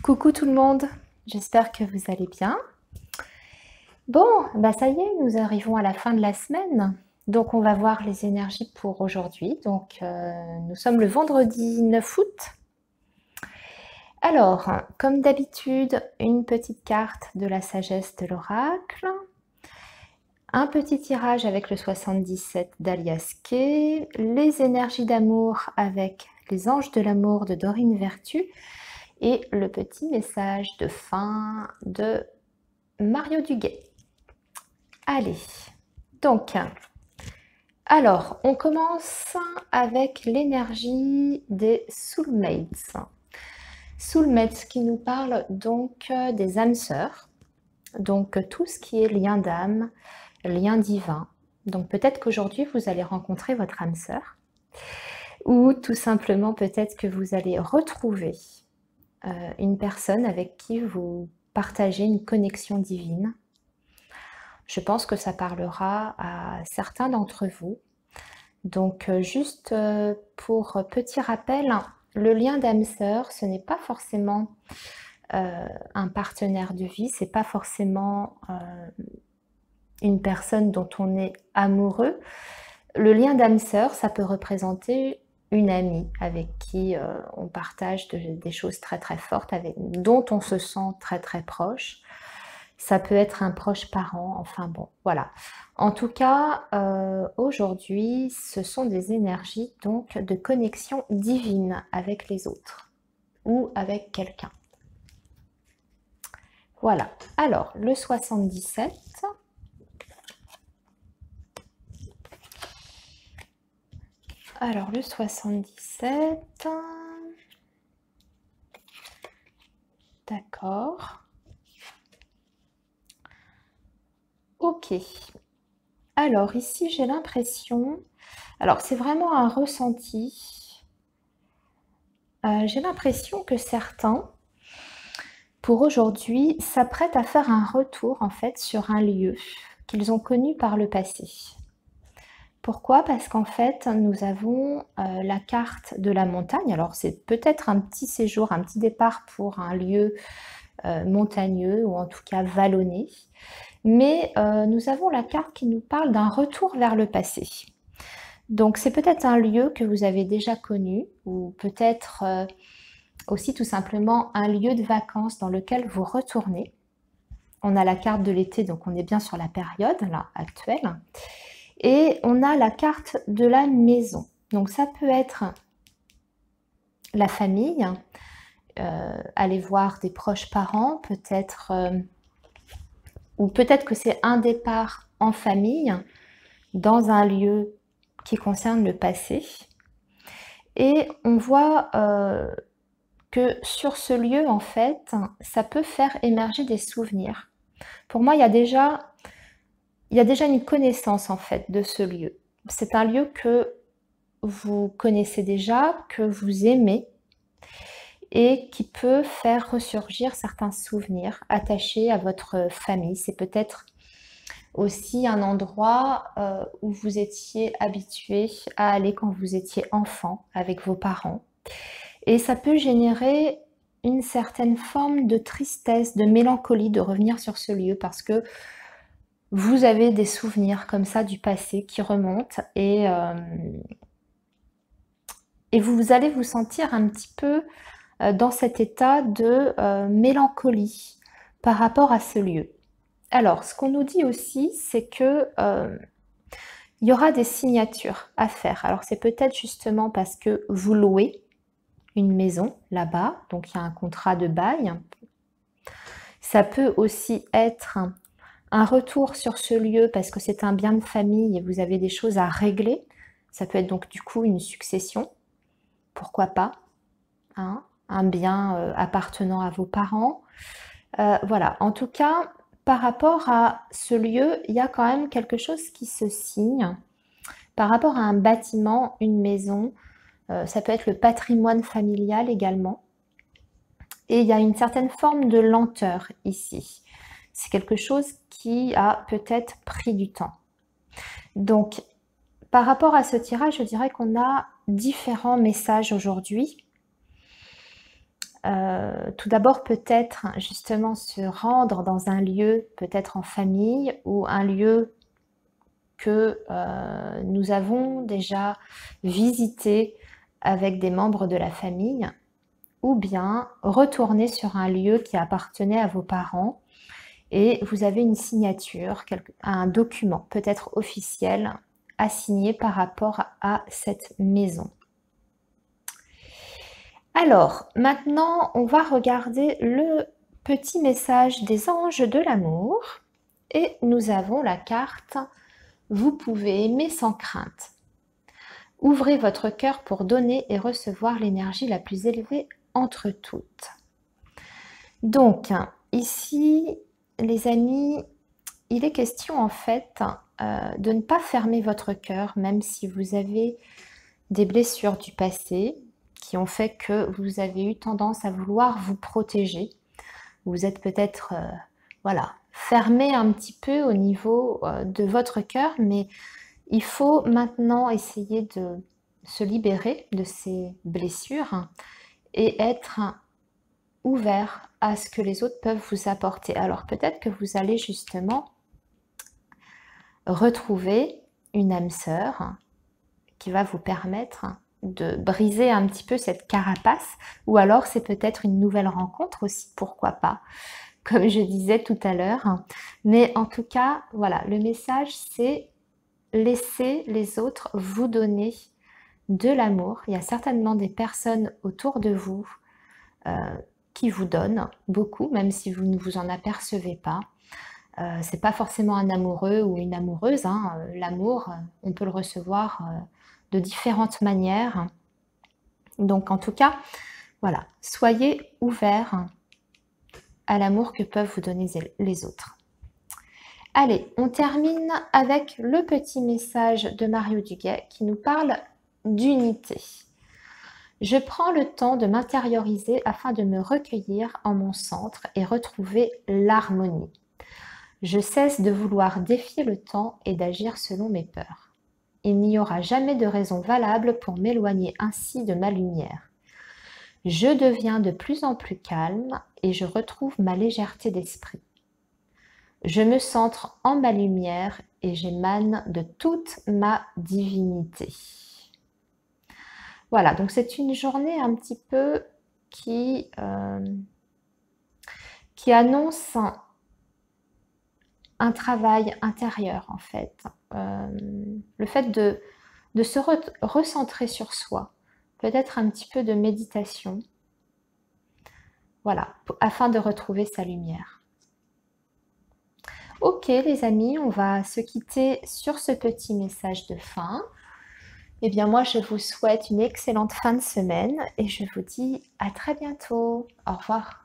Coucou tout le monde, j'espère que vous allez bien. Bon, bah ça y est, nous arrivons à la fin de la semaine. Donc on va voir les énergies pour aujourd'hui. Donc nous sommes le vendredi 9 août. Alors, comme d'habitude, une petite carte de la sagesse de l'oracle. Un petit tirage avec le 77 d'Alias Kay. Les énergies d'amour avec les anges de l'amour de Dorine Vertu. Et le petit message de fin de Mario Duguay. Allez, donc, alors, on commence avec l'énergie des soulmates. Soulmates qui nous parlent donc des âmes sœurs, donc tout ce qui est lien d'âme, lien divin. Donc peut-être qu'aujourd'hui vous allez rencontrer votre âme sœur, ou tout simplement peut-être que vous allez retrouver une personne avec qui vous partagez une connexion divine. Je pense que ça parlera à certains d'entre vous. Donc juste pour petit rappel, le lien d'âme sœur, ce n'est pas forcément un partenaire de vie, c'est pas forcément une personne dont on est amoureux. Le lien d'âme sœur, ça peut représenter une amie avec qui on partage des choses très très fortes, dont on se sent très très proche. Ça peut être un proche parent, enfin bon, voilà. En tout cas, aujourd'hui, ce sont des énergies donc de connexion divine avec les autres ou avec quelqu'un. Voilà. Alors, le 77. Alors, le 77. D'accord. Ok. Alors, ici, j'ai l'impression... Alors, c'est vraiment un ressenti. J'ai l'impression que certains, pour aujourd'hui, s'apprêtent à faire un retour, en fait, sur un lieu qu'ils ont connu par le passé. Pourquoi? Parce qu'en fait, nous avons la carte de la montagne. Alors, c'est peut-être un petit séjour, un petit départ pour un lieu montagneux ou en tout cas vallonné. Mais nous avons la carte qui nous parle d'un retour vers le passé. Donc, c'est peut-être un lieu que vous avez déjà connu ou peut-être aussi tout simplement un lieu de vacances dans lequel vous retournez. On a la carte de l'été, donc on est bien sur la période là, actuelle. Et on a la carte de la maison. Donc ça peut être la famille, aller voir des proches parents, peut-être, ou peut-être que c'est un départ en famille dans un lieu qui concerne le passé. Et on voit que sur ce lieu, en fait, ça peut faire émerger des souvenirs. Pour moi, il y a déjà une connaissance, en fait, de ce lieu. C'est un lieu que vous connaissez déjà, que vous aimez, et qui peut faire ressurgir certains souvenirs attachés à votre famille. C'est peut-être aussi un endroit où vous étiez habitué à aller quand vous étiez enfant avec vos parents. Et ça peut générer une certaine forme de tristesse, de mélancolie de revenir sur ce lieu parce que vous avez des souvenirs comme ça du passé qui remontent et vous allez vous sentir un petit peu dans cet état de mélancolie par rapport à ce lieu. Alors, ce qu'on nous dit aussi, c'est que il y aura des signatures à faire. Alors, c'est peut-être justement parce que vous louez une maison là-bas, donc il y a un contrat de bail. Ça peut aussi être un retour sur ce lieu parce que c'est un bien de famille et vous avez des choses à régler. Ça peut être donc du coup une succession, pourquoi pas, hein, un bien appartenant à vos parents. Voilà, en tout cas, par rapport à ce lieu, il y a quand même quelque chose qui se signe. Par rapport à un bâtiment, une maison, ça peut être le patrimoine familial également. Et il y a une certaine forme de lenteur ici. C'est quelque chose qui a peut-être pris du temps. Donc, par rapport à ce tirage, je dirais qu'on a différents messages aujourd'hui. Tout d'abord, peut-être justement se rendre dans un lieu, peut-être en famille ou un lieu que nous avons déjà visité avec des membres de la famille, ou bien retourner sur un lieu qui appartenait à vos parents et vous avez une signature, un document peut-être officiel à signer par rapport à cette maison. Alors, maintenant, on va regarder le petit message des anges de l'amour et nous avons la carte « Vous pouvez aimer sans crainte ». Ouvrez votre cœur pour donner et recevoir l'énergie la plus élevée entre toutes. Donc, ici, les amis, il est question en fait de ne pas fermer votre cœur, même si vous avez des blessures du passé qui ont fait que vous avez eu tendance à vouloir vous protéger. Vous êtes peut-être voilà, fermé un petit peu au niveau de votre cœur, mais il faut maintenant essayer de se libérer de ces blessures et être ouvert à ce que les autres peuvent vous apporter. Alors peut-être que vous allez justement retrouver une âme sœur qui va vous permettre de briser un petit peu cette carapace, ou alors c'est peut-être une nouvelle rencontre aussi, pourquoi pas, comme je disais tout à l'heure. Mais en tout cas, voilà, le message c'est laisser les autres vous donner de l'amour. Il y a certainement des personnes autour de vous qui vous donnent beaucoup, même si vous ne vous en apercevez pas. C'est pas forcément un amoureux ou une amoureuse, hein. L'amour, on peut le recevoir de différentes manières. Donc en tout cas, voilà, soyez ouverts à l'amour que peuvent vous donner les autres. Allez, on termine avec le petit message de Mario Duguay qui nous parle d'unité. Je prends le temps de m'intérioriser afin de me recueillir en mon centre et retrouver l'harmonie. Je cesse de vouloir défier le temps et d'agir selon mes peurs. Il n'y aura jamais de raison valable pour m'éloigner ainsi de ma lumière. Je deviens de plus en plus calme et je retrouve ma légèreté d'esprit. Je me centre en ma lumière et j'émane de toute ma divinité. Voilà, donc c'est une journée un petit peu qui annonce un travail intérieur en fait. Le fait de se recentrer sur soi, peut-être un petit peu de méditation, voilà, afin de retrouver sa lumière. Ok les amis, on va se quitter sur ce petit message de fin. Eh bien moi je vous souhaite une excellente fin de semaine et je vous dis à très bientôt. Au revoir.